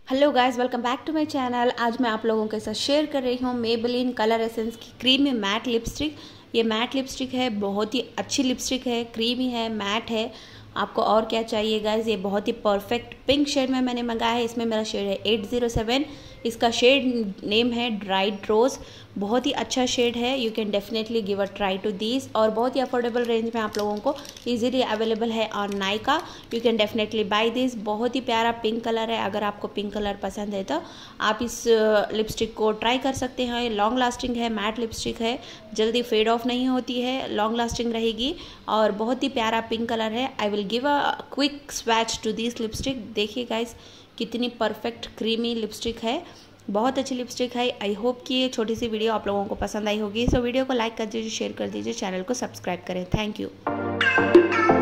Hello guys, welcome back to my channel. आज मैं आप लोगों के साथ शेयर कर रही हूँ मेबेलिन कलर एसेंस की क्रीमी मैट लिपस्टिक। ये मैट लिपस्टिक है, बहुत ही अच्छी लिपस्टिक है, क्रीमी है, मैट है। आपको और क्या चाहिए गाइस। ये बहुत ही परफेक्ट पिंक शेड में मैंने मंगाया है। इसमें मेरा शेड है 807। इसका शेड नेम है ड्राइड रोज। बहुत ही अच्छा शेड है। You can definitely give a try to this. और बहुत ही अफोर्डेबल रेंज में आप लोगों को इजीली अवेलेबल है on Nykaa. You can definitely buy this. बहुत ही प्यारा पिंक कलर है। अगर आपको पिंक कलर पसंद है तो आप इस लिपस्टिक को ट्राई कर सकते हैं। लॉन्ग लास्टिंग है, मैट लिपस्टिक है, जल्दी फेड ऑफ नहीं होती है, लॉन्ग लास्टिंग रहेगी और बहुत ही प्यारा पिंक कलर है। I will give a quick swatch to this lipstick. देखिए गाइस, कितनी परफेक्ट क्रीमी लिपस्टिक है, बहुत अच्छी लिपस्टिक है। आई होप कि ये छोटी सी वीडियो आप लोगों को पसंद आई होगी। सो वीडियो को लाइक कर दीजिए, शेयर कर दीजिए, चैनल को सब्सक्राइब करें। Thank you.